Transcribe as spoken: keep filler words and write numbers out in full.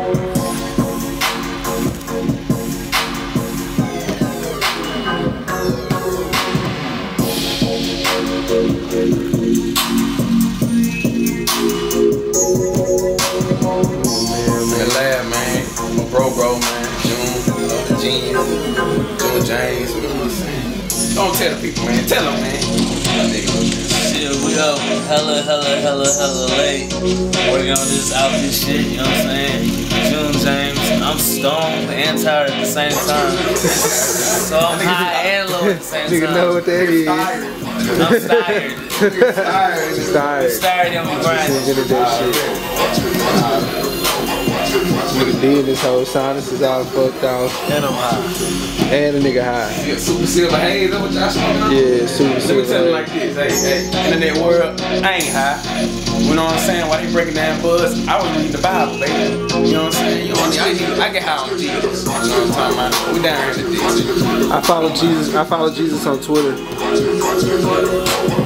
Bro, bro, man. June, uh, Genius, June James, you know what I'm saying? Don't tell the people, man. Tell them, man. Shit, we up hella, hella, hella, hella late. Working on this outfit shit, you know what I'm saying? June James, I'm stoned and tired at the same time. So I'm high and low at the same time. Nigga know what that is. I'm tired. Tired. Tired. Tired of me grinding. Nigga did that shit. Nigga did this whole sinus is all fucked off. And I'm high. And a nigga high. Yeah, super silver haze, that's what y'all smoking on? Yeah, super silver. Let me tell you like this, hey, hey, internet world, I ain't high. You know what I'm saying? While they breaking down buzz, I was reading the Bible, baby. You know what I'm saying? You know, I, need, I get high on Jesus. You know what I'm talking about? We down here to this. I follow Jesus. I follow Jesus on Twitter.